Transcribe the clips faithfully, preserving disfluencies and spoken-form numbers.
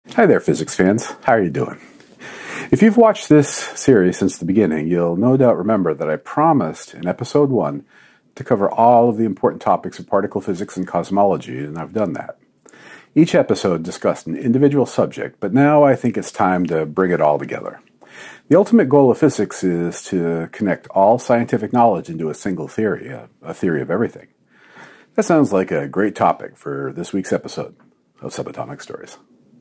Hi there, physics fans. How are you doing? If you've watched this series since the beginning, you'll no doubt remember that I promised in episode one to cover all of the important topics of particle physics and cosmology, and I've done that. Each episode discussed an individual subject, but now I think it's time to bring it all together. The ultimate goal of physics is to connect all scientific knowledge into a single theory, a, a theory of everything. That sounds like a great topic for this week's episode of Subatomic Stories.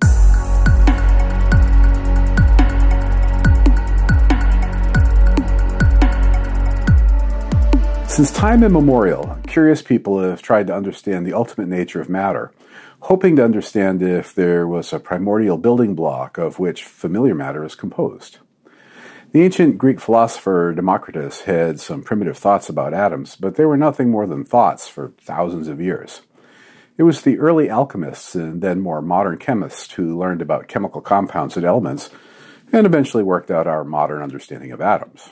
Since time immemorial, curious people have tried to understand the ultimate nature of matter, hoping to understand if there was a primordial building block of which familiar matter is composed. The ancient Greek philosopher Democritus had some primitive thoughts about atoms, but they were nothing more than thoughts for thousands of years. It was the early alchemists and then more modern chemists who learned about chemical compounds and elements and eventually worked out our modern understanding of atoms.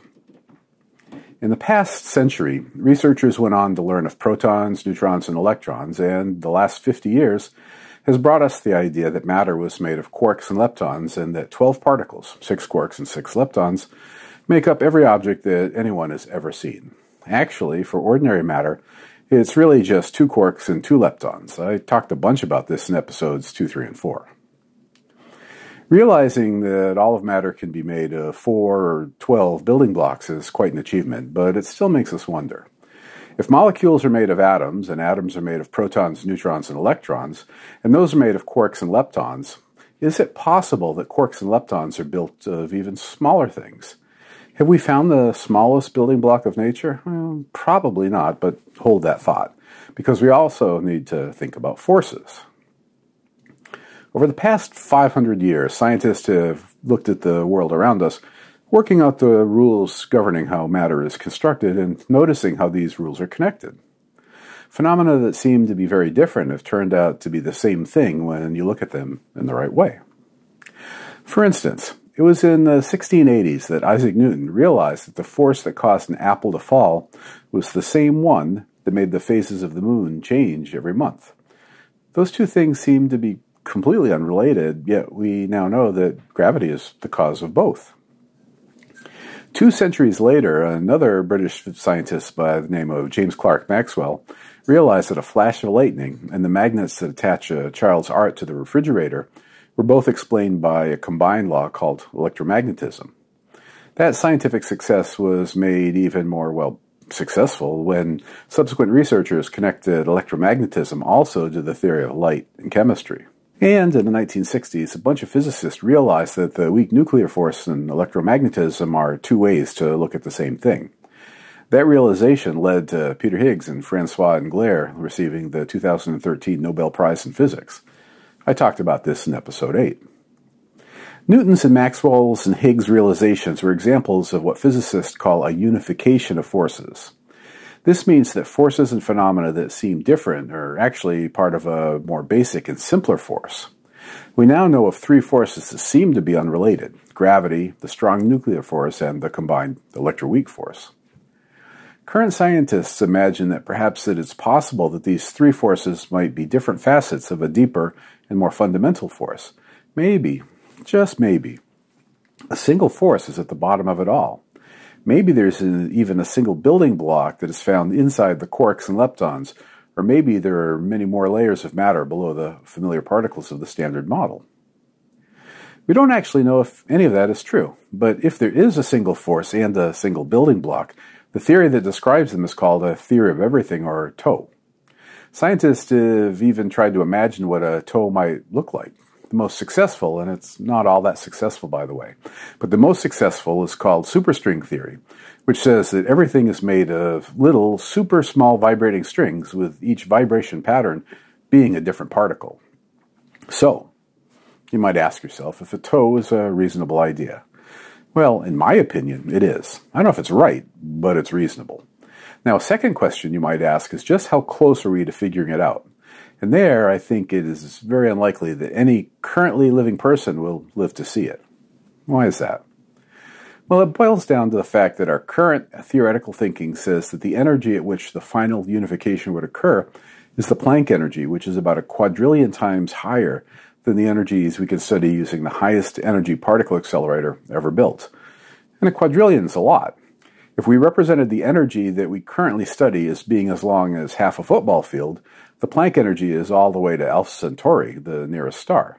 In the past century, researchers went on to learn of protons, neutrons, and electrons, and the last fifty years has brought us the idea that matter was made of quarks and leptons, and that twelve particles, six quarks and six leptons, make up every object that anyone has ever seen. Actually, for ordinary matter, it's really just two quarks and two leptons. I talked a bunch about this in episodes two, three, and four. Realizing that all of matter can be made of four or twelve building blocks is quite an achievement, but it still makes us wonder. If molecules are made of atoms, and atoms are made of protons, neutrons, and electrons, and those are made of quarks and leptons, is it possible that quarks and leptons are built of even smaller things? Have we found the smallest building block of nature? Well, probably not, but hold that thought, because we also need to think about forces. Over the past five hundred years, scientists have looked at the world around us, working out the rules governing how matter is constructed and noticing how these rules are connected. Phenomena that seem to be very different have turned out to be the same thing when you look at them in the right way. For instance, it was in the sixteen eighties that Isaac Newton realized that the force that caused an apple to fall was the same one that made the phases of the moon change every month. Those two things seem to be completely unrelated, yet we now know that gravity is the cause of both. Two centuries later, another British scientist by the name of James Clerk Maxwell realized that a flash of lightning and the magnets that attach a child's art to the refrigerator were both explained by a combined law called electromagnetism. That scientific success was made even more, well, successful when subsequent researchers connected electromagnetism also to the theory of light and chemistry. And in the nineteen sixties, a bunch of physicists realized that the weak nuclear force and electromagnetism are two ways to look at the same thing. That realization led to Peter Higgs and Francois Englert receiving the two thousand thirteen Nobel Prize in Physics. I talked about this in episode eight. Newton's and Maxwell's and Higgs' realizations were examples of what physicists call a unification of forces. This means that forces and phenomena that seem different are actually part of a more basic and simpler force. We now know of three forces that seem to be unrelated: gravity, the strong nuclear force, and the combined electroweak force. Current scientists imagine that perhaps it is possible that these three forces might be different facets of a deeper and more fundamental force. Maybe, just maybe, a single force is at the bottom of it all. Maybe there's an, even a single building block that is found inside the quarks and leptons, or maybe there are many more layers of matter below the familiar particles of the standard model. We don't actually know if any of that is true, but if there is a single force and a single building block, the theory that describes them is called a theory of everything, or TOE. Scientists have even tried to imagine what a TOE might look like. The most successful, and it's not all that successful by the way, but the most successful is called superstring theory, which says that everything is made of little super small vibrating strings with each vibration pattern being a different particle. So, you might ask yourself if a TOE is a reasonable idea. Well, in my opinion, it is. I don't know if it's right, but it's reasonable. Now, a second question you might ask is just how close are we to figuring it out? And there, I think it is very unlikely that any currently living person will live to see it. Why is that? Well, it boils down to the fact that our current theoretical thinking says that the energy at which the final unification would occur is the Planck energy, which is about a quadrillion times higher than the energies we can study using the highest energy particle accelerator ever built. And a quadrillion is a lot. If we represented the energy that we currently study as being as long as half a football field, the Planck energy is all the way to Alpha Centauri, the nearest star.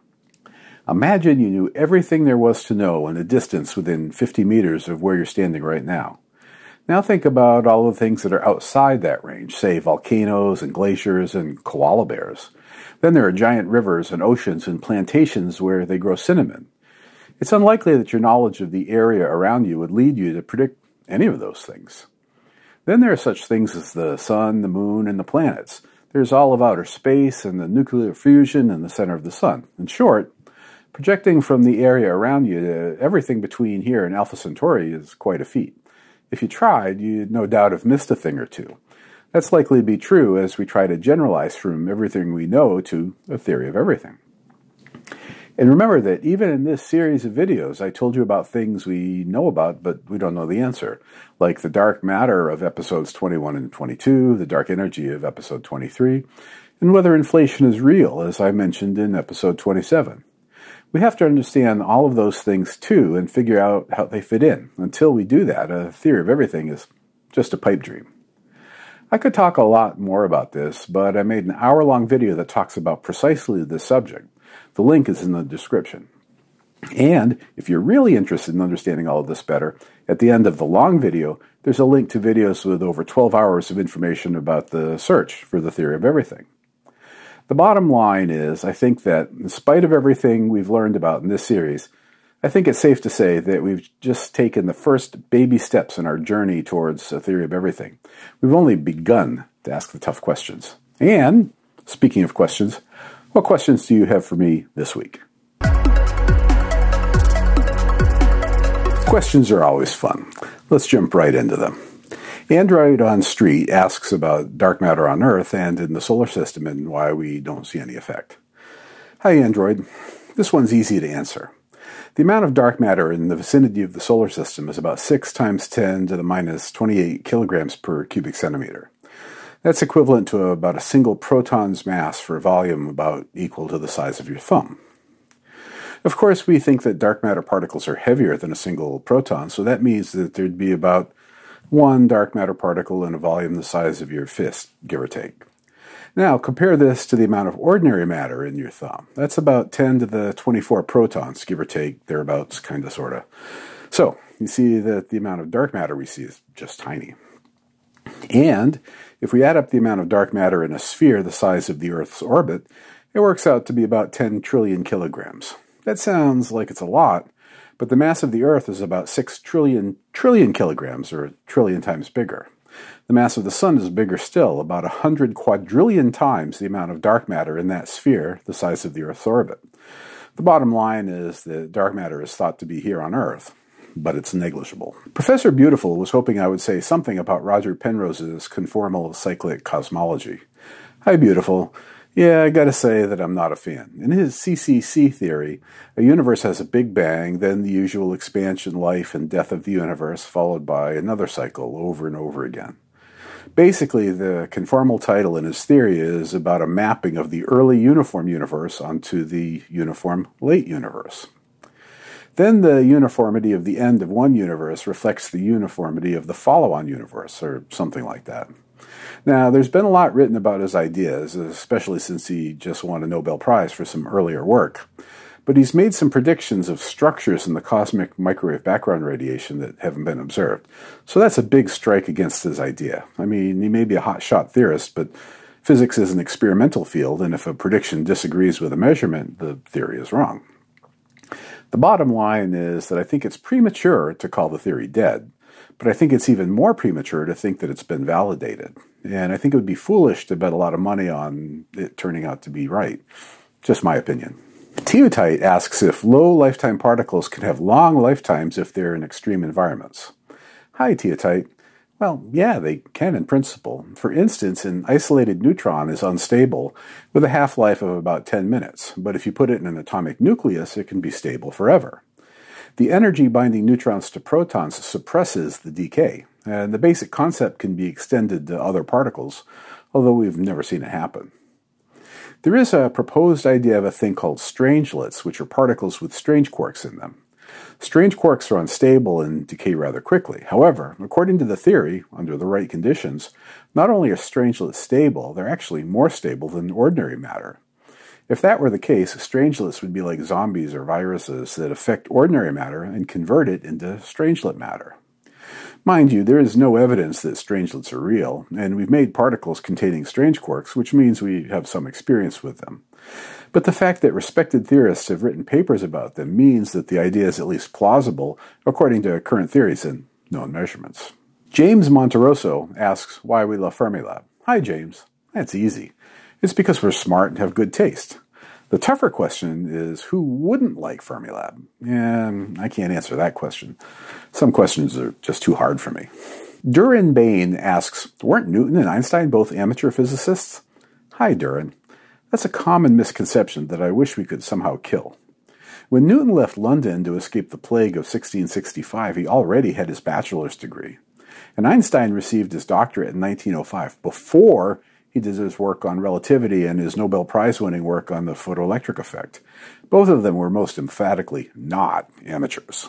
Imagine you knew everything there was to know in a distance within fifty meters of where you're standing right now. Now think about all the things that are outside that range, say volcanoes and glaciers and koala bears. Then there are giant rivers and oceans and plantations where they grow cinnamon. It's unlikely that your knowledge of the area around you would lead you to predict any of those things. Then there are such things as the sun, the moon, and the planets. There's all of outer space and the nuclear fusion in the center of the sun. In short, projecting from the area around you to everything between here and Alpha Centauri is quite a feat. If you tried, you'd no doubt have missed a thing or two. That's likely to be true as we try to generalize from everything we know to a theory of everything. And remember that even in this series of videos, I told you about things we know about, but we don't know the answer, like the dark matter of episodes twenty-one and twenty-two, the dark energy of episode twenty-three, and whether inflation is real, as I mentioned in episode twenty-seven. We have to understand all of those things too and figure out how they fit in. Until we do that, a theory of everything is just a pipe dream. I could talk a lot more about this, but I made an hour-long video that talks about precisely this subject. The link is in the description. And if you're really interested in understanding all of this better, at the end of the long video, there's a link to videos with over twelve hours of information about the search for the theory of everything. The bottom line is, I think that in spite of everything we've learned about in this series, I think it's safe to say that we've just taken the first baby steps in our journey towards a theory of everything. We've only begun to ask the tough questions. And, speaking of questions, what questions do you have for me this week? Questions are always fun. Let's jump right into them. Android on Street asks about dark matter on Earth and in the solar system and why we don't see any effect. Hi Android, this one's easy to answer. The amount of dark matter in the vicinity of the solar system is about six times ten to the minus twenty-eight kilograms per cubic centimeter. That's equivalent to about a single proton's mass for a volume about equal to the size of your thumb. Of course, we think that dark matter particles are heavier than a single proton, so that means that there'd be about one dark matter particle in a volume the size of your fist, give or take. Now, compare this to the amount of ordinary matter in your thumb. That's about ten to the twenty-four protons, give or take, thereabouts, kind of, sort of. So, you see that the amount of dark matter we see is just tiny. And if we add up the amount of dark matter in a sphere the size of the Earth's orbit, it works out to be about ten trillion kilograms. That sounds like it's a lot, but the mass of the Earth is about six trillion trillion kilograms, or a trillion times bigger. The mass of the Sun is bigger still, about one hundred quadrillion times the amount of dark matter in that sphere the size of the Earth's orbit. The bottom line is that dark matter is thought to be here on Earth, but it's negligible. Professor Beautiful was hoping I would say something about Roger Penrose's conformal cyclic cosmology. Hi, Beautiful. Yeah, I gotta say that I'm not a fan. In his C C C theory, a universe has a big bang, then the usual expansion, life, and death of the universe, followed by another cycle over and over again. Basically, the conformal title in his theory is about a mapping of the early uniform universe onto the uniform late universe. Then the uniformity of the end of one universe reflects the uniformity of the follow-on universe, or something like that. Now, there's been a lot written about his ideas, especially since he just won a Nobel Prize for some earlier work. But he's made some predictions of structures in the cosmic microwave background radiation that haven't been observed. So that's a big strike against his idea. I mean, he may be a hotshot theorist, but physics is an experimental field, and if a prediction disagrees with a measurement, the theory is wrong. The bottom line is that I think it's premature to call the theory dead, but I think it's even more premature to think that it's been validated. And I think it would be foolish to bet a lot of money on it turning out to be right. Just my opinion. Teotite asks if low lifetime particles can have long lifetimes if they're in extreme environments. Hi, Teotite. Well, yeah, they can in principle. For instance, an isolated neutron is unstable with a half-life of about ten minutes, but if you put it in an atomic nucleus, it can be stable forever. The energy binding neutrons to protons suppresses the decay, and the basic concept can be extended to other particles, although we've never seen it happen. There is a proposed idea of a thing called strangelets, which are particles with strange quarks in them. Strange quarks are unstable and decay rather quickly. However, according to the theory, under the right conditions, not only are strangelets stable, they're actually more stable than ordinary matter. If that were the case, strangelets would be like zombies or viruses that affect ordinary matter and convert it into strangelet matter. Mind you, there is no evidence that strangelets are real, and we've made particles containing strange quarks, which means we have some experience with them. But the fact that respected theorists have written papers about them means that the idea is at least plausible according to current theories and known measurements. James Monteroso asks why we love Fermilab. Hi, James. That's easy. It's because we're smart and have good taste. The tougher question is, who wouldn't like Fermilab? And I can't answer that question. Some questions are just too hard for me. Duran Bain asks, weren't Newton and Einstein both amateur physicists? Hi, Duran. That's a common misconception that I wish we could somehow kill. When Newton left London to escape the plague of sixteen sixty-five, he already had his bachelor's degree. And Einstein received his doctorate in nineteen oh five, before he did his work on relativity and his Nobel Prize-winning work on the photoelectric effect. Both of them were most emphatically not amateurs.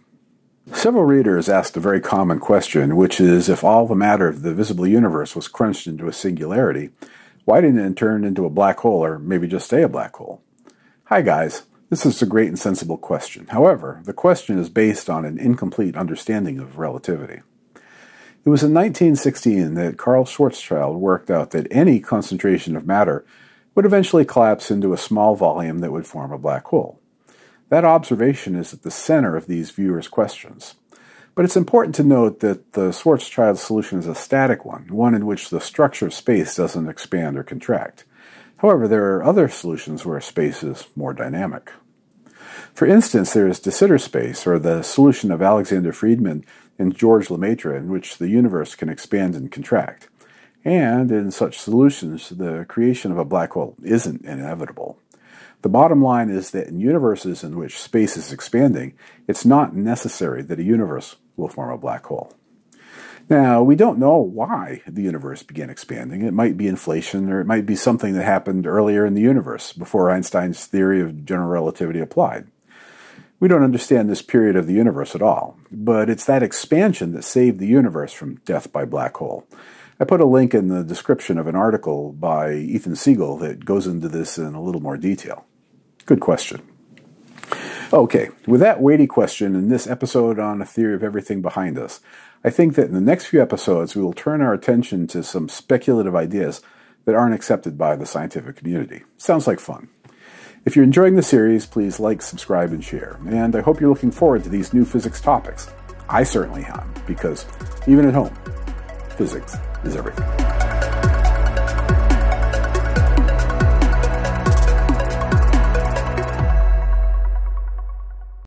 Several readers asked a very common question, which is, if all the matter of the visible universe was crunched into a singularity, why didn't it turn into a black hole, or maybe just stay a black hole? Hi guys, this is a great and sensible question. However, the question is based on an incomplete understanding of relativity. It was in nineteen sixteen that Karl Schwarzschild worked out that any concentration of matter would eventually collapse into a small volume that would form a black hole. That observation is at the center of these viewers' questions. But it's important to note that the Schwarzschild solution is a static one, one in which the structure of space doesn't expand or contract. However, there are other solutions where space is more dynamic. For instance, there is de Sitter space, or the solution of Alexander Friedmann and George Lemaitre, in which the universe can expand and contract. And in such solutions, the creation of a black hole isn't inevitable. The bottom line is that in universes in which space is expanding, it's not necessary that a universe will form a black hole. Now, we don't know why the universe began expanding. It might be inflation, or it might be something that happened earlier in the universe, before Einstein's theory of general relativity applied. We don't understand this period of the universe at all, but it's that expansion that saved the universe from death by black hole. I put a link in the description of an article by Ethan Siegel that goes into this in a little more detail. Good question. Okay, with that weighty question in this episode on a theory of everything behind us, I think that in the next few episodes we will turn our attention to some speculative ideas that aren't accepted by the scientific community. Sounds like fun. If you're enjoying the series, please like, subscribe, and share. And I hope you're looking forward to these new physics topics. I certainly am, because even at home, physics is everything.